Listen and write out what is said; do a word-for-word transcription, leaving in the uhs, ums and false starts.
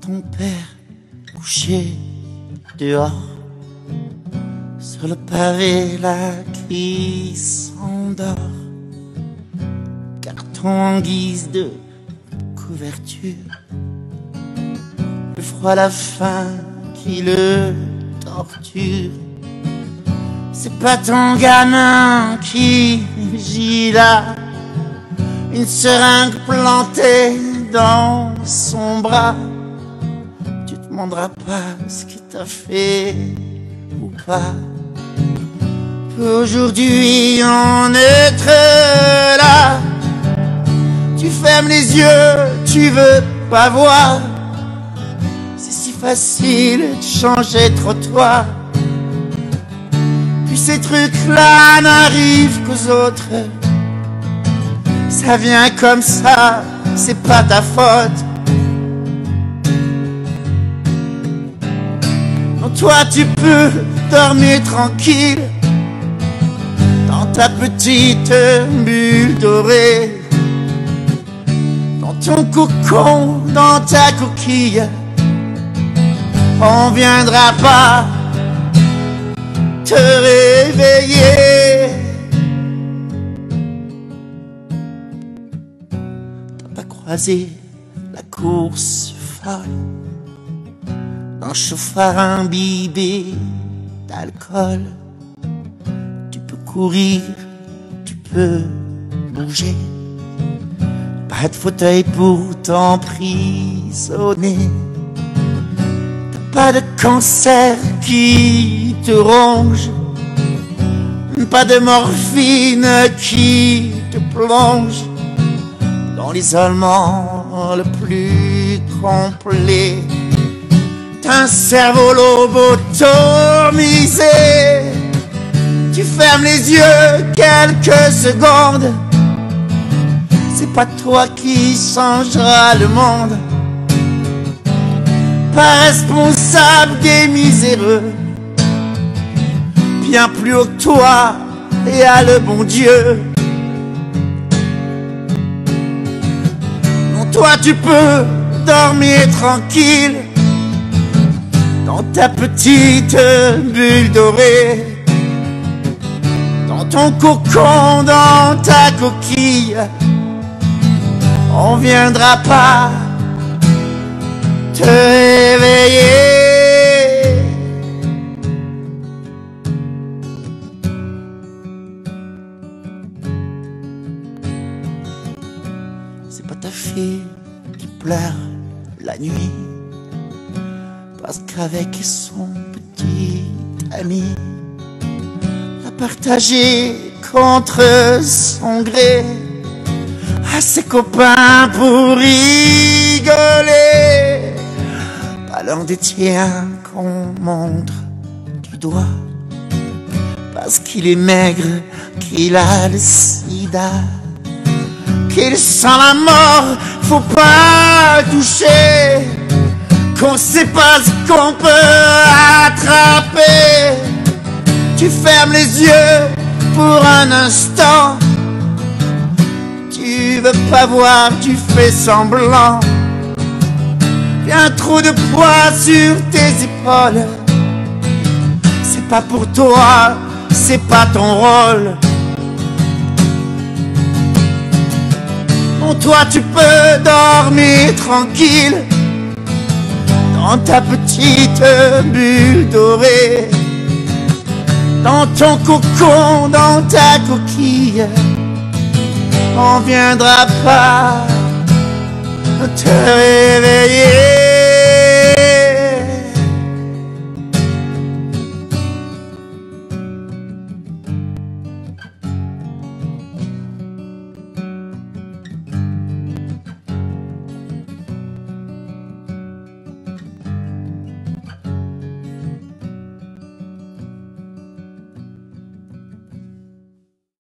ton père couché dehors, sur le pavé la qui s'endort, carton en guise de couverture, le froid, la faim qui le torture. C'est pas ton gamin qui gît là, une seringue plantée dans son bras. Tu te demanderas pas ce qu'il t'a fait ou pas. Aujourd'hui en être là, tu fermes les yeux, tu veux pas voir. C'est si facile de changer de trottoir. Puis ces trucs-là n'arrivent qu'aux autres. Ça vient comme ça, c'est pas ta faute. Non, toi tu peux dormir tranquille dans ta petite bulle dorée, dans ton cocon, dans ta coquille. On viendra pas te réveiller. T'as pas croisé la course folle d'un chauffard imbibé d'alcool. Tu peux courir, tu peux bouger, pas de fauteuil pour t'emprisonner. Pas de cancer qui te ronge, pas de morphine qui te plonge dans l'isolement le plus complet. T'as un cerveau lobotomisé. Tu fermes les yeux quelques secondes. C'est pas toi qui changera le monde. Pas responsable des miséreux, bien plus haut que toi et à le bon Dieu. Non, toi tu peux dormir tranquille dans ta petite bulle dorée, dans ton cocon, dans ta coquille. On viendra pas te réveiller. C'est pas ta fille qui pleure la nuit parce qu'avec son petit ami a partagé contre son gré à ses copains pour rigoler. Pas l'un des tiens qu'on montre du doigt parce qu'il est maigre, qu'il a le sida, qu'il sent la mort, faut pas toucher, qu'on sait pas ce qu'on peut attraper. Tu fermes les yeux pour un instant, tu veux pas voir, tu fais semblant. Y'a un trou de poids sur tes épaules. C'est pas pour toi, c'est pas ton rôle. Non, toi tu peux dormir tranquille dans ta petite bulle dorée, dans ton cocon, dans ta coquille. On viendra pas te réveiller.